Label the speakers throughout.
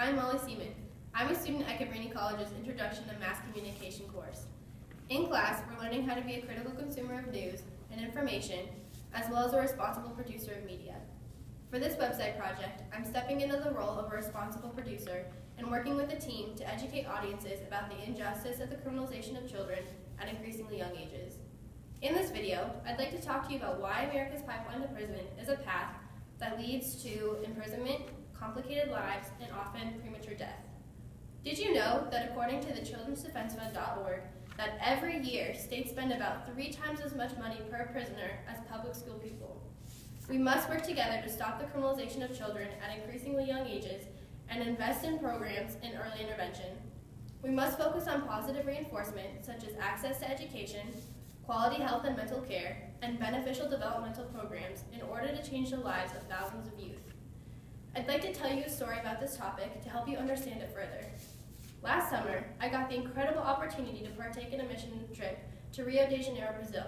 Speaker 1: I'm Molly Seaman. I'm a student at Cabrini College's Introduction to Mass Communication course. In class, we're learning how to be a critical consumer of news and information, as well as a responsible producer of media. For this website project, I'm stepping into the role of a responsible producer and working with a team to educate audiences about the injustice of the criminalization of children at increasingly young ages. In this video, I'd like to talk to you about why America's pipeline to prison is a path that leads to imprisonment, complicated lives, and often premature death. Did you know that according to the childrensdefensefund.org, that every year states spend about 3 times as much money per prisoner as public school pupil? We must work together to stop the criminalization of children at increasingly young ages and invest in programs in early intervention. We must focus on positive reinforcement such as access to education, quality health and mental care, and beneficial developmental programs in order to change the lives of thousands of youth. I'd like to tell you a story about this topic to help you understand it further. Last summer, I got the incredible opportunity to partake in a mission trip to Rio de Janeiro, Brazil.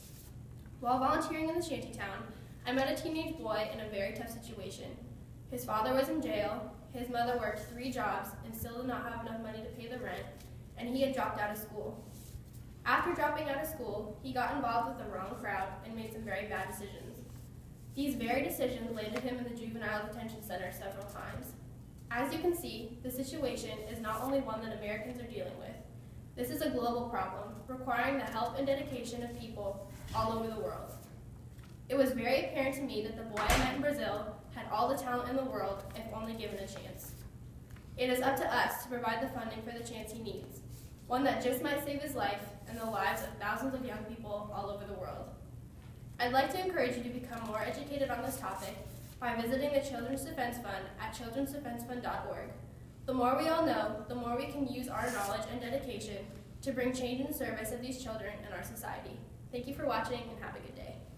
Speaker 1: While volunteering in the shantytown, I met a teenage boy in a very tough situation. His father was in jail, his mother worked 3 jobs and still did not have enough money to pay the rent, and he had dropped out of school. After dropping out of school, he got involved with the wrong crowd and made some very bad decisions. These very decisions landed him in the juvenile detention center several times. As you can see, the situation is not only one that Americans are dealing with. This is a global problem, requiring the help and dedication of people all over the world. It was very apparent to me that the boy I met in Brazil had all the talent in the world if only given a chance. It is up to us to provide the funding for the chance he needs, one that just might save his life and the lives of thousands of young people all over the world. I'd like to encourage you to become more educated on this topic by visiting the Children's Defense Fund at childrensdefensefund.org. The more we all know, the more we can use our knowledge and dedication to bring change in service of these children in our society. Thank you for watching and have a good day.